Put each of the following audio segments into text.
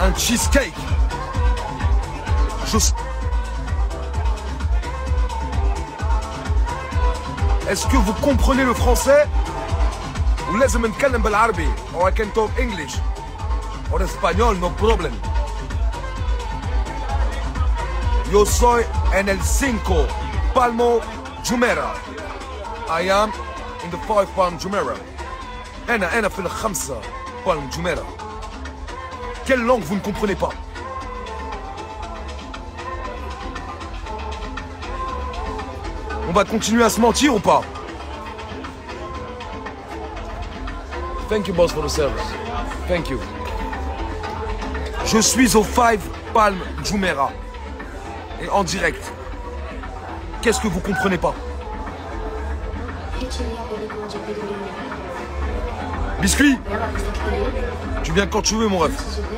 un cheesecake. Est-ce que vous comprenez le français? Ou لازم نتكلم بالعربي? Or I can talk English or español, no problem. Yo soy en el 5 Palmo Jumeirah. I am in the 5 Palm Jumeirah. أنا في الخمسة Palm Jumeirah. Quelle langue vous ne comprenez pas? On va continuer à se mentir ou pas? Thank you, boss, for the service. Thank you. Je suis au 5 Palm Jumeirah. Et en direct. Qu'est-ce que vous comprenez pas? Biscuit? Tu viens quand tu veux, mon ref.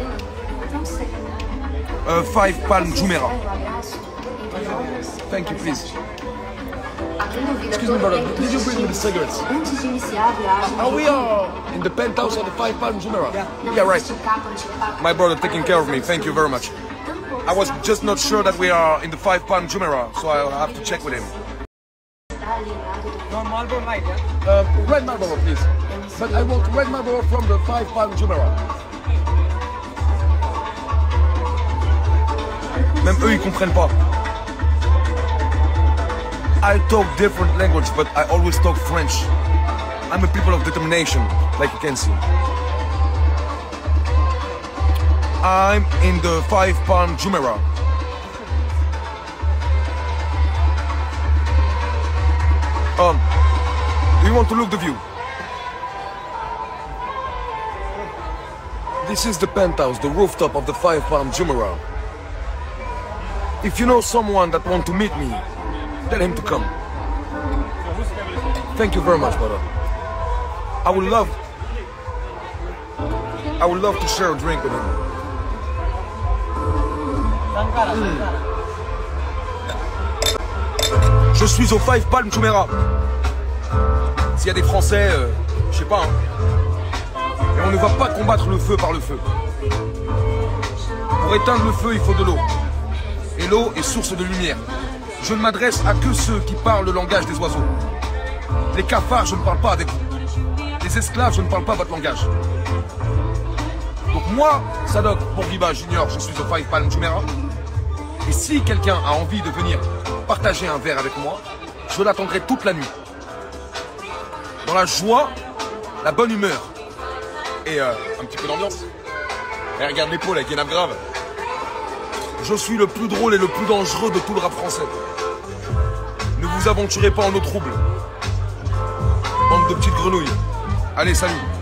5 Palm Jumeirah. Thank you, please. Excuse me, brother. Did you bring me the cigarettes? Oh, we are in the penthouse of the 5 Palm Jumeirah. Yeah, right. My brother taking care of me. Thank you very much. I was just not sure that we are in the 5 Palm Jumeirah, so I'll have to check with him. No, Marlboro Light, yeah? Red Marlboro, please. But I want red Marlboro from the 5 Palm Jumeirah. Même eux, ils comprennent pas. I talk different language, but I always talk French. I'm a people of determination, like you can see. I'm in the 5 Palm Jumeirah. Do you want to look the view? This is the penthouse, the rooftop of the 5 Palm Jumeirah. If you know someone that want to meet me, tell him to come. Thank you very much, brother. I would love to share a drink with him. Je suis au 5 Palm Jumeirah. S'il y a des Français, je sais pas. Hein. Et on ne va pas combattre le feu par le feu. Pour éteindre le feu, il faut de l'eau. Et l'eau est source de lumière. Je ne m'adresse à que ceux qui parlent le langage des oiseaux. Les cafards, je ne parle pas avec vous. Les esclaves, je ne parle pas votre langage. Donc moi, Sadok Bourguiba Junior, je suis au 5 Palm Jumeirah. Et si quelqu'un a envie de venir partager un verre avec moi, je l'attendrai toute la nuit. Dans la joie, la bonne humeur et un petit peu d'ambiance. Et regarde l'épaule avec une nappe grave. Je suis le plus drôle et le plus dangereux de tout le rap français. Ne vous aventurez pas en eau trouble. Bande de petites grenouilles. Allez, salut.